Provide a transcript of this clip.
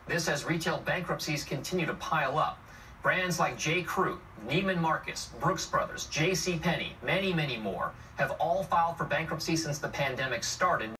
This as retail bankruptcies continue to pile up. Brands like J. Crew, Neiman Marcus, Brooks Brothers, J.C. Penney, many more have all filed for bankruptcy since the pandemic started.